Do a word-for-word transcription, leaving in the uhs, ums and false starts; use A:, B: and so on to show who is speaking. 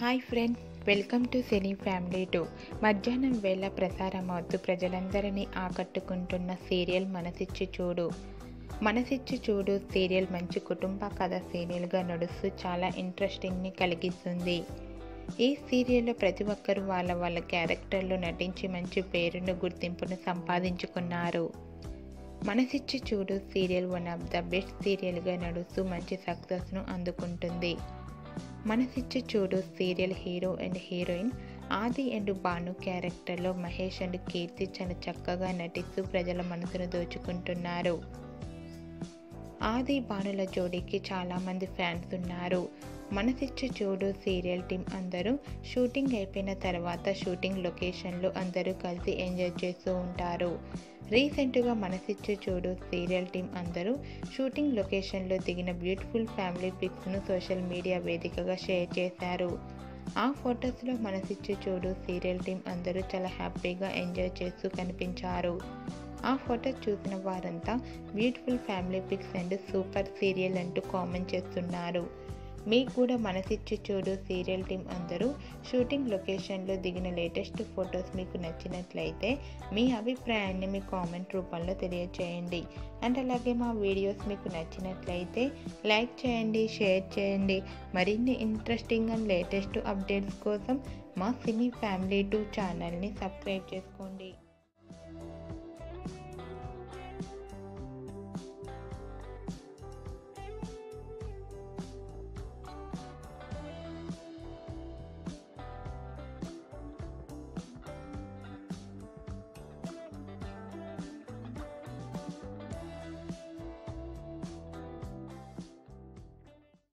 A: Hi friends, welcome to Cine Family Two. మధ్యాహ్నం వేళ ప్రసారమవుతూ ప్రజలందరినీ ఆకట్టుకుంటున్న సీరియల్ మనసిచ్చి చూడు. మనసిచ్చి చూడు సీరియల్ మంచి కుటుంబ కథ సీరియల్గా నడుస్తూ చాలా ఇంట్రెస్టింగ్ని కలిగిస్తుంది. ఈ సీరియల్లో ప్రతి ఒక్కరూ వాళ్ళ వాళ్ళ క్యారెక్టర్లు నటించి మంచి పేరును గుర్తింపును సంపాదించుకున్నారు. Manasichi Choodu serial one of the best సీరియల్గా నడుస్తూ మంచి సక్సెస్ను అందుకుంటుంది. Manasichi Choodu serial hero and heroine Aadi and Bhanu క్యారెక్టర్లో మహేష్ అండ్ కీర్తి చాలా చక్కగా నటిస్తూ ప్రజల మనసును దోచుకుంటున్నారు. ఆది భానుల జోడీకి చాలామంది ఫ్యాన్స్ ఉన్నారు. మనసిచ్చి చూడు సీరియల్ టీం అందరూ షూటింగ్ అయిపోయిన తర్వాత షూటింగ్ లొకేషన్లో అందరూ కలిసి ఎంజాయ్ చేస్తూ ఉంటారు. రీసెంట్గా మనసిచ్చి చూడు సీరియల్ టీం అందరూ షూటింగ్ లొకేషన్లో దిగిన బ్యూటిఫుల్ ఫ్యామిలీ పిక్స్ను సోషల్ మీడియా వేదికగా షేర్ చేశారు. ఆ ఫొటోస్లో మనసిచ్చి చూడు సీరియల్ టీం అందరూ చాలా హ్యాపీగా ఎంజాయ్ చేస్తూ కనిపించారు. ఆ ఫొటోస్ చూసిన వారంతా beautiful family pics and super serial అంటూ కామెంట్ చేస్తున్నారు. మీకు కూడా మనసిచ్చి చూడు సీరియల్ టీం అందరూ షూటింగ్ లొకేషన్లో దిగిన లేటెస్ట్ ఫొటోస్ మీకు నచ్చినట్లయితే మీ అభిప్రాయాన్ని మీ కామెంట్ రూపంలో తెలియచేయండి. అండ్ అలాగే మా వీడియోస్ మీకు నచ్చినట్లయితే లైక్ చేయండి, షేర్ చేయండి. మరిన్ని ఇంట్రెస్టింగ్ అండ్ లేటెస్ట్ అప్డేట్స్ కోసం మా సినీ ఫ్యామిలీ టూ ఛానల్ని సబ్స్క్రైబ్ చేసుకోండి.